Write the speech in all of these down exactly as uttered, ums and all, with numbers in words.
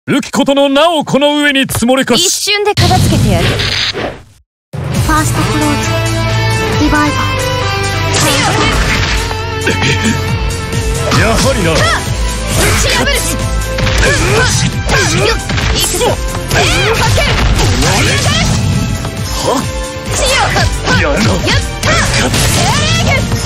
浮きことの名をこの上に積もれかし。 一瞬で片付けてやる。 ファーストクローズリバイバやはりな。 打ち破る。いくぞ。えー、かける。 は強く。 やるな。 やったエレーグ。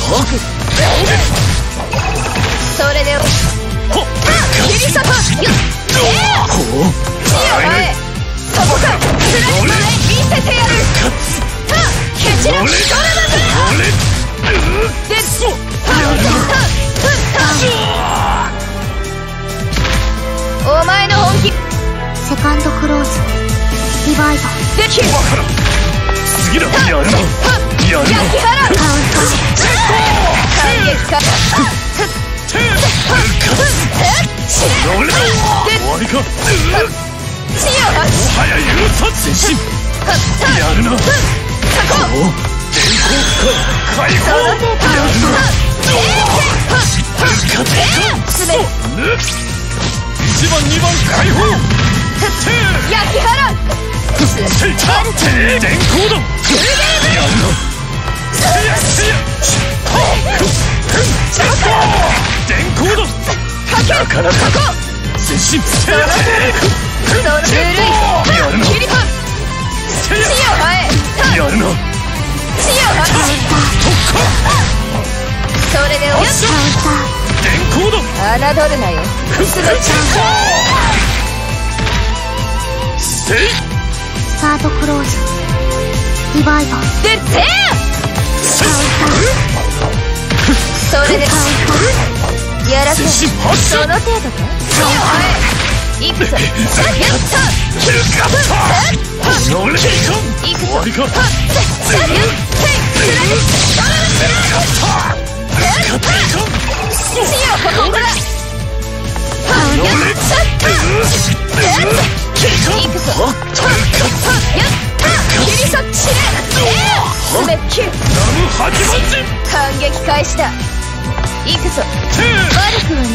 それで切り裂く。えーほう強くえそこかフライトで見せてやる。はっ蹴散らそれだぜ。でそうお前の本気。 セカンドクローズリバイバできる。 次だ。やるな。やるな。 焼き払う。 カウント反撃か。 終わりか。も強くはや許さん。前進。やるな。 そこ電光解放。 その手やるな。 詰める。 一番二番解放。 焼き払う。 電光だ。やるな。電光だ。なかなか前進。 そのずるい。 やるな。 切り込む。強くえやるな。 強くそれでおよし電光だ。 侮るなよ。 くすぐちせい。 サードクローズリバイバでせーそれでやらせその程度か。強くえいくぞ。やった切り込む。いくぞ。 終わりか。 感激開始だ。いくぞ。悪くはない。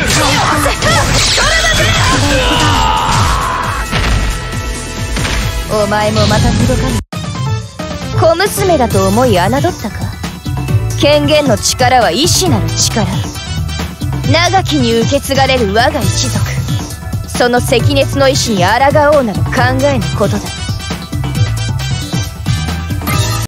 お前もまた届かぬ。小娘だと思い侮ったか。権限の力は意志なる力。長きに受け継がれる我が一族。その赤熱の意志に抗おうなる考えのことだ。